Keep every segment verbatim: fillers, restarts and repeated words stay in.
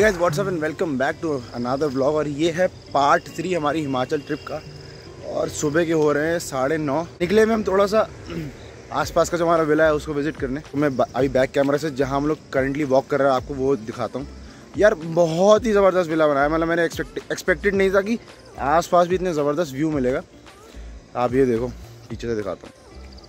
Guys what's up and welcome back to another vlog. और ये है पार्ट थ्री हमारी हिमाचल ट्रिप का। और सुबह के हो रहे हैं साढ़े नौ। निकले में हम थोड़ा सा आसपास का जो हमारा विला है उसको विजिट करने। तो मैं अभी बैक कैमरा से जहाँ हम लोग करंटली वॉक कर रहे हैं आपको वो दिखाता हूँ। यार बहुत ही ज़बरदस्त विला बनाया, मतलब मैंने एक्सपेक्ट एक्सपेक्टेड नहीं था कि आसपास भी इतने ज़बरदस्त व्यू मिलेगा। आप ये देखो, पीछे से दिखाता हूँ,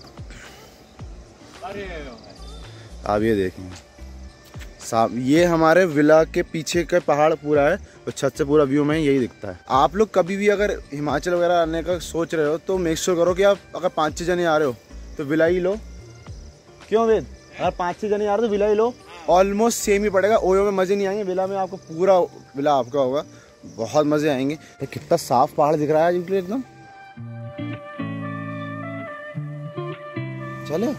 आप ये देखेंगे साहब, ये हमारे विला के पीछे का पहाड़ पूरा है और छत से पूरा व्यू में यही दिखता है। आप लोग कभी भी अगर हिमाचल वगैरह आने का सोच रहे हो तो मेक श्योर करो कि आप अगर पाँच छः जने आ रहे हो तो विला ही लो। क्यों वेद, अगर पाँच छः जने आ रहे हो तो विला ही लो। ऑलमोस्ट सेम ही पड़ेगा। ओयो में मज़े नहीं आएंगे, विला में आपको पूरा विला आपका होगा, बहुत मज़े आएंगे। कितना साफ पहाड़ दिख रहा है आज एकदम। चलो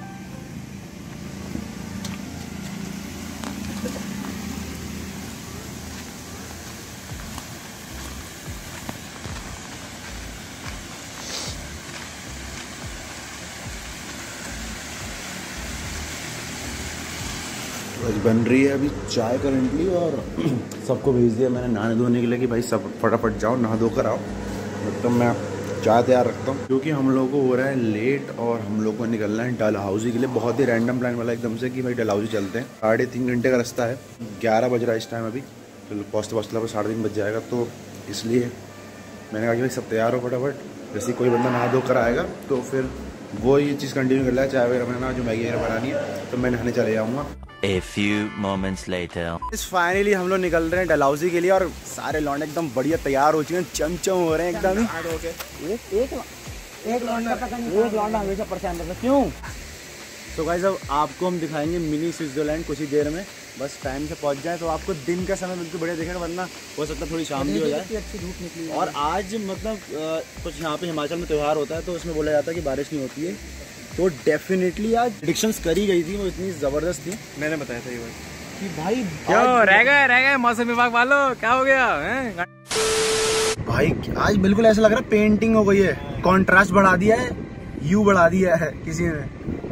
बन रही है अभी चाय करंटली, और सबको भेज दिया मैंने नहाने धोने के लिए कि भाई सब फटाफट जाओ नहा धो कर आओ। मतलब मैं चाय तैयार रखता हूँ क्योंकि हम लोगों को हो रहा है लेट और हम लोग को निकलना है डलहौजी के लिए। बहुत ही रैंडम प्लान वाला एकदम से कि भाई डलहौजी चलते हैं। साढ़े तीन घंटे का रास्ता है, ग्यारह बज रहा है इस टाइम अभी, तो पहुँचते पहुँचते लगभग साढ़े तीन बज जाएगा। तो इसलिए मैंने कहा कि भाई सब तैयार हो फटाफट। जैसे कोई बंदा नहा धो कर आएगा तो फिर वो ये चीज़ कंटिन्यू कर रहा है, चाय वगैरह बनाना, जो मैगी वगैरह बनानी है, तो मैं नहाने चले जाऊँगा। A few moments later. इस फाइनली हम लोग निकल रहे हैं डलहौजी के लिए और सारे लौंडे एकदम बढ़िया तैयार हो चुके हैं, चमचम हो रहे हैं एकदम ही। एक एक एक लौंडा एक लौंडा हमेशा परेशान करता है, क्यों? तो गाइस अब आपको हम दिखाएंगे मिनी स्विट्जरलैंड कुछ ही देर में। बस टाइम से पहुंच जाए तो आपको दिन का समय बिल्कुल बढ़िया दिखेगा, वरना हो सकता है थोड़ी शाम भी हो जाए। अच्छी धूप निकली और आज मतलब कुछ यहाँ पे हिमाचल में त्यौहार होता है तो उसमें बोला जाता है कि बारिश नहीं होती है। तो डेफिनेटली आज प्रेडिक्शंस करी गई थी, वो इतनी जबरदस्त थी। मैंने बताया था ये बात कि भाई क्यों रह गए रह गए मौसम विभाग वालों, क्या हो गया है? भाई आज बिल्कुल ऐसा लग रहा है पेंटिंग हो गई है, कंट्रास्ट बढ़ा दिया है, यू बढ़ा दिया है किसी ने।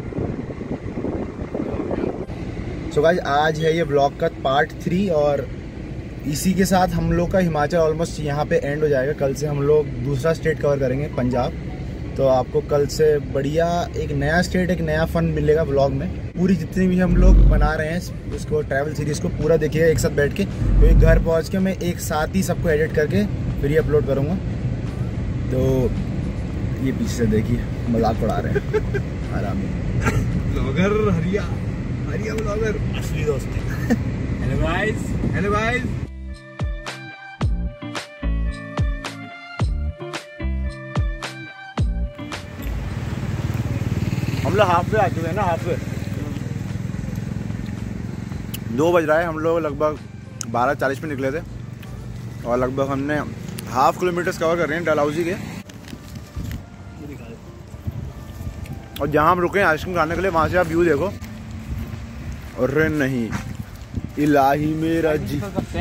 सो गाइस आज है ये ब्लॉग का पार्ट थ्री और इसी के साथ हम लोग का हिमाचल ऑलमोस्ट यहाँ पे एंड हो जाएगा। कल से हम लोग दूसरा स्टेट कवर करेंगे, पंजाब। तो आपको कल से बढ़िया एक नया स्टेट, एक नया फन मिलेगा व्लॉग में। पूरी जितनी भी हम लोग बना रहे हैं उसको ट्रैवल सीरीज को पूरा देखिएगा एक साथ बैठ के। तो एक घर पहुंच के मैं एक साथ ही सबको एडिट करके फिर ये अपलोड करूँगा। तो ये पीछे से देखिए मजाक उड़ा रहे हैं आराम ब्लॉगर हरिया हरिया ब्लॉगर असली दोस्त। Hello guys, hello guys. हम लोग हाफ वे आ चुके हैं ना, हाफ वे। दो बज रहा है, हम लोग लगभग बारह चालीस में निकले थे और लगभग हमने हाफ किलोमीटर्स कवर कर रहे हैं डलहौजी के। और जहाँ हम रुके हैं आइसक्रीम खाने के लिए, वहाँ से आप व्यू देखो। अरे नहीं इलाही मेरा जी,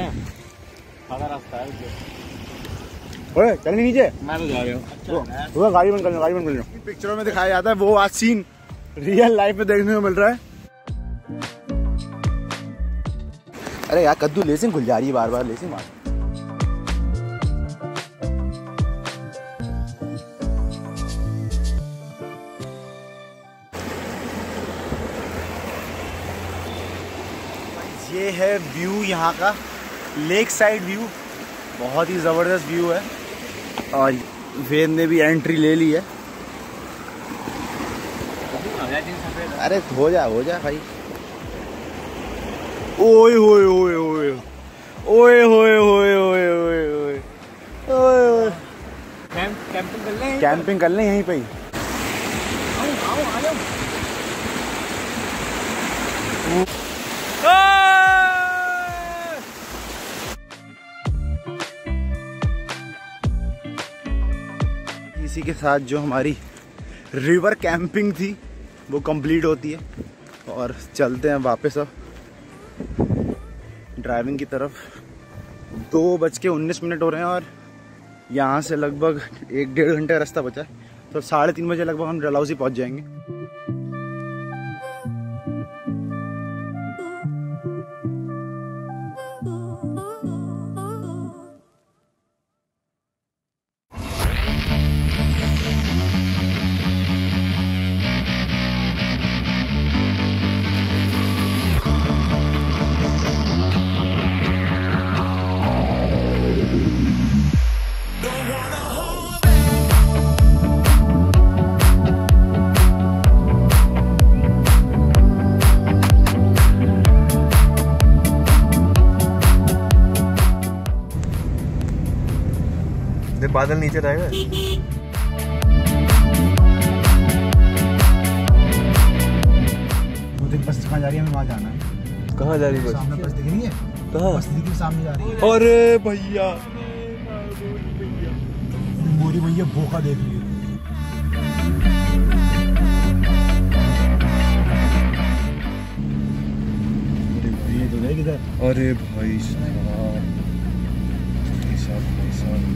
चल नीचे। मैं तो जा रहा हूँ। वो गाड़ी बंद कर लो, गाड़ी बंद कर लो। पिक्चरों में दिखाया जाता है वो आज सीन रियल लाइफ में देखने को मिल रहा है। अरे यार कद्दू लेसिंग खुल जा रही है बार बार, लेसिंग मार। ये है व्यू यहाँ का, लेक साइड व्यू, बहुत ही ज़बरदस्त व्यू है। और वेद ने भी एंट्री ले ली है। अरे हो जा हो जा भाई। ओए होए होए होए ओए होए होए होए ओए ओए ओए कैंपिंग कर लें, कैंपिंग कर लें यहीं पे ही। आओ आओ आ जाओ। इसी के साथ जो हमारी रिवर कैंपिंग थी वो कंप्लीट होती है और चलते हैं वापस अब ड्राइविंग की तरफ। दो बज के उन्नीस मिनट हो रहे हैं और यहाँ से लगभग एक डेढ़ घंटे का रास्ता बचा है, तो साढ़े तीन बजे लगभग हम डलहौजी पहुँच जाएंगे। बादल नीचे रहेगा। बस कहाँ जा रही है, हमें वहाँ जाना है। कहाँ जा रही है बस? सामने बस दिख रही है। कहाँ? बस दिख रही है, सामने जा रही है। अरे भैया मोरी भैया भूखा देख रही है। ये तो गए किधर? अरे भाई साहब, भाई साहब, भाई साहब।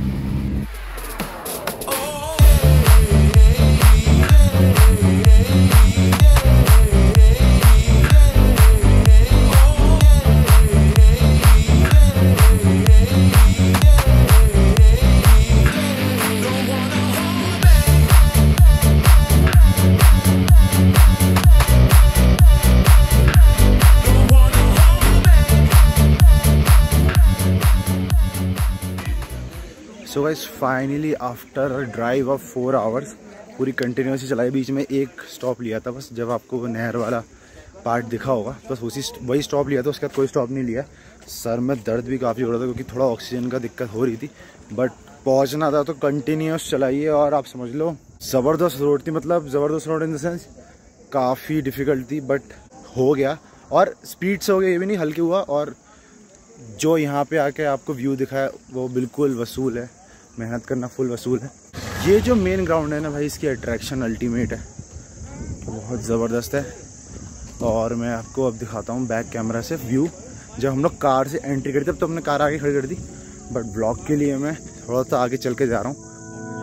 So guys finally after drive of four hours पूरी कंटिन्यूसली चलाई, बीच में एक स्टॉप लिया था बस, जब आपको वो नहर वाला पार्ट दिखा होगा बस उसी वही स्टॉप लिया था, उसके बाद कोई स्टॉप नहीं लिया। सर में दर्द भी काफ़ी हो रहा था क्योंकि थोड़ा ऑक्सीजन का दिक्कत हो रही थी, बट पहुंचना था तो कंटिन्यूस चलाइए। और आप समझ लो ज़बरदस्त रोड थी, मतलब ज़बरदस्त रोड इन द सेंस काफ़ी डिफ़िकल्ट थी, बट हो गया। और स्पीड से हो गया ये भी नहीं, हल्के हुआ। और जो यहाँ पे आके आपको व्यू दिखा है वो बिल्कुल वसूल है, मेहनत करना फुल वसूल है। ये जो मेन ग्राउंड है ना भाई, इसकी अट्रैक्शन अल्टीमेट है, बहुत ज़बरदस्त है। और मैं आपको अब दिखाता हूँ बैक कैमरा से व्यू। जब हम लोग कार से एंट्री करी तब तो हमने कार आगे खड़ी कर दी, बट ब्लॉग के लिए मैं थोड़ा सा आगे चल के जा रहा हूँ।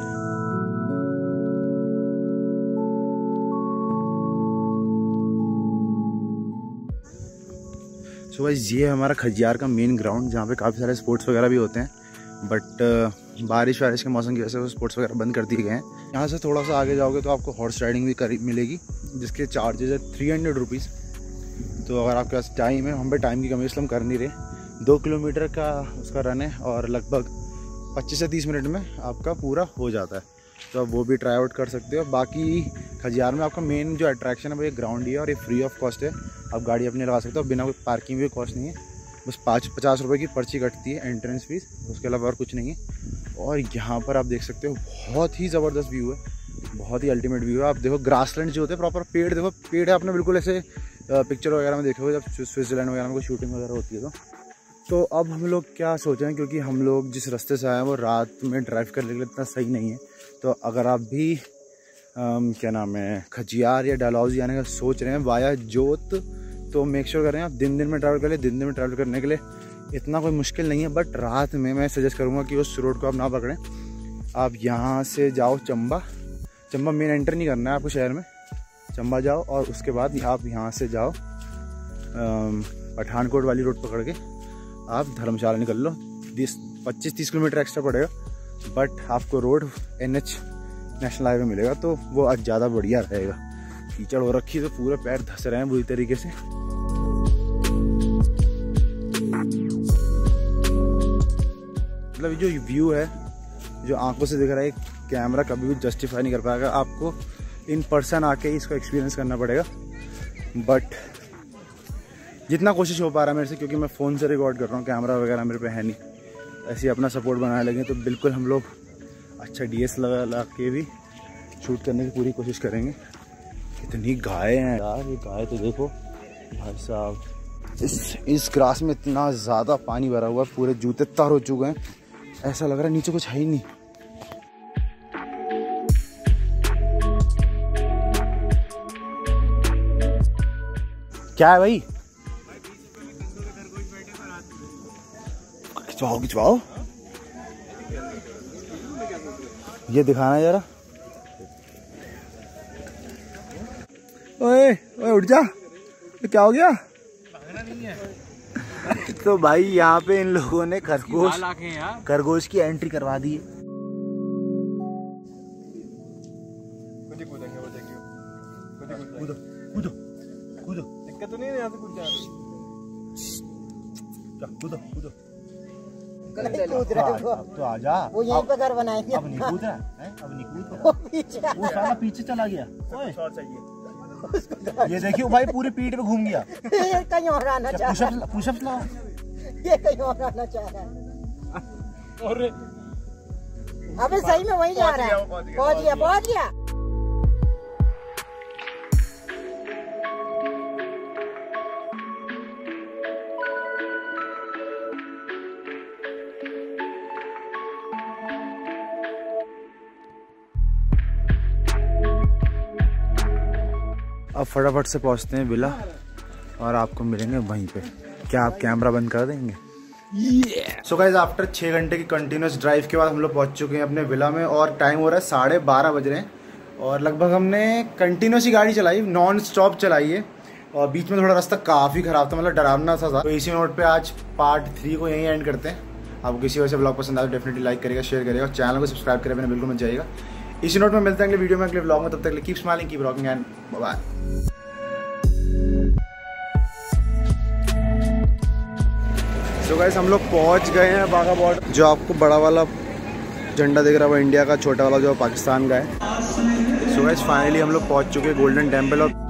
सो गाइस ये है हमारा खजियार का मेन ग्राउंड, जहाँ पे काफ़ी सारे स्पोर्ट्स वगैरह भी होते हैं, बट बारिश वारिश के मौसम की वजह से वो स्पोर्ट्स वगैरह बंद कर दिए गए हैं। यहाँ से थोड़ा सा आगे जाओगे तो आपको हॉर्स राइडिंग भी करी मिलेगी, जिसके चार्जेस है थ्री हंड्रेड रुपीज़। तो अगर आपके पास टाइम है, हम पे टाइम की कमी इसलिए हम कर नहीं रहे। दो किलोमीटर का उसका रन है और लगभग पच्चीस से तीस मिनट में आपका पूरा हो जाता है, तो आप वो भी ट्राई आउट कर सकते हो। बाकी खजियार में आपका मेन जो अट्रैक्शन है वो एक ग्राउंड ही है और ये फ्री ऑफ कॉस्ट है, आप गाड़ी अपनी लगा सकते हो, बिना कोई पार्किंग भी कॉस्ट नहीं है, बस पाँच पचास रुपये की पर्ची कटती है एंट्रेंस फीस, उसके अलावा और कुछ नहीं है। और यहाँ पर आप देख सकते हो बहुत ही ज़बरदस्त व्यू है, बहुत ही अल्टीमेट व्यू है। आप देखो ग्रासलैंड जो होते हैं प्रॉपर, पेड़ देखो, पेड़ है आपने बिल्कुल ऐसे पिक्चर वगैरह में देखे हो जब स्विट्ज़रलैंड वगैरह में कोई शूटिंग वगैरह होती है। तो तो अब हम लोग क्या सोच रहे हैं, क्योंकि हम लोग जिस रास्ते से आए हैं वो रात में ड्राइव करने के लिए इतना सही नहीं है, तो अगर आप भी आम, क्या नाम है खजियार या डलहौजी आने का सोच रहे हैं वाया जोत, तो मेक श्योर करें आप दिन दिन में ट्रैवल कर ले। दिन दिन में ट्रैवल करने के लिए इतना कोई मुश्किल नहीं है, बट रात में मैं सजेस्ट करूँगा कि उस रोड को आप ना पकड़ें। आप यहाँ से जाओ चंबा, चंबा मेन एंटर नहीं करना है आपको शहर में, चंबा जाओ और उसके बाद आप यहाँ से जाओ पठानकोट वाली रोड पकड़ के आप धर्मशाला निकल लो। बीस पच्चीस तीस किलोमीटर एक्स्ट्रा पड़ेगा, बट आपको road N H national highway मिलेगा, तो वो आज ज़्यादा बढ़िया रहेगा। कीचड़ हो रखी है तो पूरे पैर धस रहे हैं बुरी तरीके से। मतलब जो व्यू है जो आंखों से दिख रहा है, कैमरा कभी भी जस्टिफाई नहीं कर पाएगा, आपको इन पर्सन आके ही इसको एक्सपीरियंस करना पड़ेगा। बट जितना कोशिश हो पा रहा है मेरे से, क्योंकि मैं फ़ोन से रिकॉर्ड कर रहा हूँ, कैमरा वगैरह मेरे पे है नहीं, ऐसे ही अपना सपोर्ट बनाने लगे तो बिल्कुल हम लोग अच्छा डी एस लगा ला के भी शूट करने की पूरी कोशिश करेंगे। कितनी गाय हैं यार, ये गाय तो देखो भाई साहब, इस इस ग्रास में इतना ज़्यादा पानी भरा हुआ है, पूरे जूते तर हो चुके हैं, ऐसा लग रहा है नीचे कुछ है ही नहीं। क्या है भाई, खिंचवाओ खिंचवाओ, ये दिखाना जरा। ओए ओए उठ जा, तो क्या हो गया? नहीं है। तो भाई यहाँ पे इन लोगों ने खरगोश खरगोश की एंट्री करवा दी है। कूदो कूदो कूदो, दिक्कत तो नहीं है यहाँ से कूद जा, कूदो कूदो। कूद रहा है अब तो आजा, वो यहीं पे घर बनाएंगे। अब नहीं कूद रहा है, अब नहीं कूद रहा, वो साला पीछे चला गया। ये देखिए भाई पूरे पीठ पे घूम गया। ये कहीं और आना चाह रहा है, पुशअप्स लाओ, ये कहीं और आना चाह रहा है। और अबे सही में वही जा रहा है। पहुंच गया पहुंच गया। अब फटाफट से पहुंचते हैं विला और आपको मिलेंगे वहीं पे। क्या आप कैमरा बंद कर देंगे? सो गाइस आफ्टर छः घंटे की कंटिन्यूस ड्राइव के बाद हम लोग पहुंच चुके हैं अपने विला में और टाइम हो रहा है साढ़े बारह बज रहे हैं और लगभग हमने कंटिन्यूस ही गाड़ी चलाई, नॉन स्टॉप चलाई है और बीच में थोड़ा रास्ता काफ़ी ख़राब था, मतलब डरावना सा था। तो इसी नोट पे आज पार्ट थ्री को यहीं एंड करते हैं। आपको किसी वजह से ब्लॉग पसंद आए तो डेफिनेटली लाइक करेगा, शेयर करेगा और चैनल को सब्सक्राइब करे बिना बिल्कुल मत जाइएगा। इसी नोट में मिलते हैं अगले वीडियो में, अगले ब्लॉग में। तब तक keep smiling, keep rocking and bye. तो गाइस हम लोग पहुंच गए हैं बाघा बॉर्डर। जो आपको बड़ा वाला झंडा दिख रहा है वो इंडिया का, छोटा वाला जो पाकिस्तान का है। सो गाइस फाइनली हम लोग पहुंच चुके हैं गोल्डन टेम्पल और